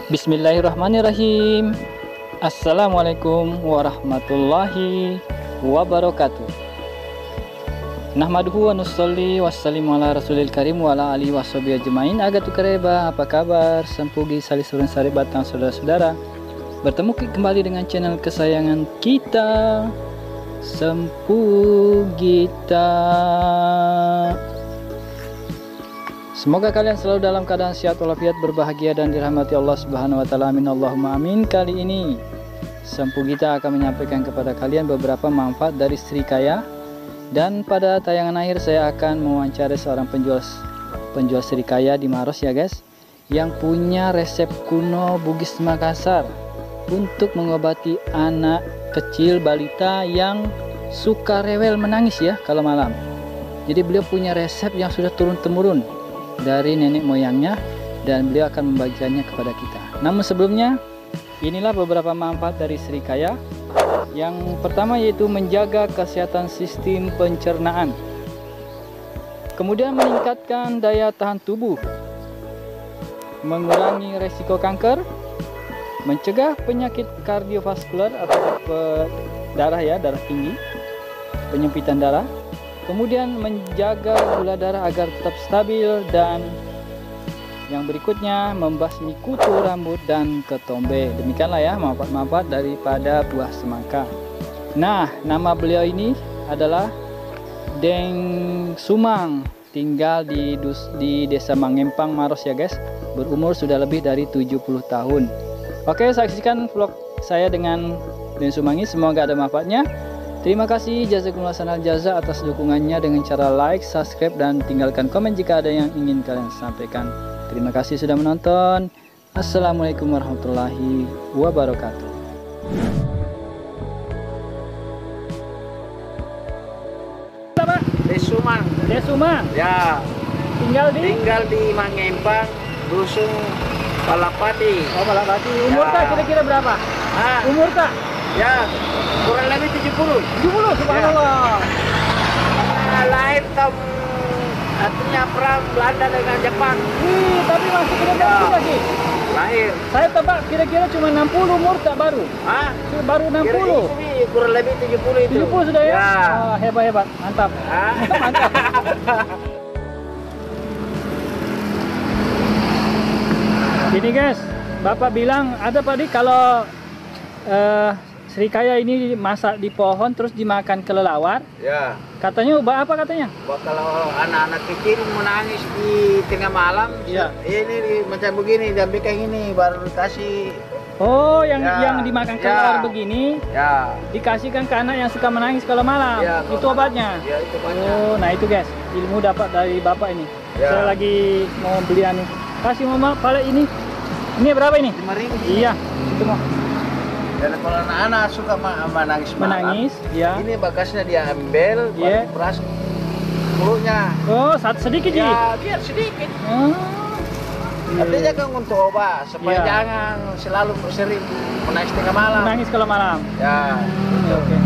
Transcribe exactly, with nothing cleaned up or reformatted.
Bismillahirrahmanirrahim. Assalamualaikum warahmatullahi wabarakatuh. Nahmaduhu wa nusalli wassalimu ala rasulil karim wa ala alihi washabihi ajmain. Agatu kareba, apa kabar? Sempugi salisurun sari batang saudara-saudara. Bertemu kembali dengan channel kesayangan kita, Sempugita. Semoga kalian selalu dalam keadaan sehat walafiat, berbahagia dan dirahmati Allah Subhanahu wa taala. Amin Allahumma amin. Kali ini Sempugita akan menyampaikan kepada kalian beberapa manfaat dari Srikaya, dan pada tayangan akhir saya akan mewawancarai seorang penjual penjual Srikaya di Maros ya guys, yang punya resep kuno Bugis Makassar untuk mengobati anak kecil balita yang suka rewel menangis ya kalau malam. Jadi beliau punya resep yang sudah turun temurun dari nenek moyangnya, dan beliau akan membagikannya kepada kita. Namun sebelumnya, inilah beberapa manfaat dari Srikaya. Yang pertama yaitu menjaga kesehatan sistem pencernaan, kemudian meningkatkan daya tahan tubuh, mengurangi resiko kanker, mencegah penyakit kardiovaskular atau darah ya, darah tinggi, penyempitan darah, kemudian menjaga gula darah agar tetap stabil, dan yang berikutnya membasmi kutu rambut dan ketombe. Demikianlah ya manfaat-manfaat daripada buah semangka. Nah, nama beliau ini adalah Deng Sumang, tinggal di, dus, di desa Mangempang, Maros ya guys. Berumur sudah lebih dari tujuh puluh tahun. Oke, saksikan vlog saya dengan Deng Sumang ini, semoga ada manfaatnya. Terima kasih jazakumullah sanal jaza atas dukungannya dengan cara like, subscribe, dan tinggalkan komen jika ada yang ingin kalian sampaikan. Terima kasih sudah menonton. Assalamualaikum warahmatullahi wabarakatuh. Apa? Desumang. Desumang. Ya. Tinggal di? Tinggal di Mangempang, Dusun Palapati. Oh, Palapati. Umur tak ya. kira-kira berapa? Ah. Umur tak? Ya, kurang lebih tujuh puluh. tujuh puluh, subhanallah. Ya. Lahir tahun, artinya perang Belanda dengan Jepang. Wih, tapi masih belum Ya. lagi. Lahir. Saya tebak kira-kira cuma enam puluh umur tak baru. Ah, Baru enam puluh. Kira-kira kurang lebih tujuh puluh itu. tujuh puluh sudah ya? Ya. Oh, hebat-hebat, mantap. Ah. Mantap. Gini guys, Bapak bilang ada Pak Di kalau uh, Srikaya ini masak di pohon terus dimakan kelelawar. Ya. Katanya ubah apa katanya? Wah, kalau anak-anak kecil menangis di tengah malam, ya. Ini di, macam begini, jambi kayak gini baru dikasih. Oh, yang ya. yang dimakan kelelawar ya. begini, ya. dikasihkan ke anak yang suka menangis kalau malam. Ya, itu obatnya. Ya, itu obatnya. Oh, nah itu guys, ilmu dapat dari Bapak ini. Ya. Saya lagi mau beli anu. Kasih mama pala ini. Ini berapa ini? lima ribu. Iya, itu mau. Dan kalau anak-anak suka menangis menangis, ya. Ini bekasnya dia ambil, yeah. baru diperas mulutnya. Oh, satu sedikit ya, ji? biar sedikit. Oh. Artinya kan untuk obat, supaya yeah. jangan selalu sering menangis tengah malam. Menangis kalau malam. Ya. Oke. Okay.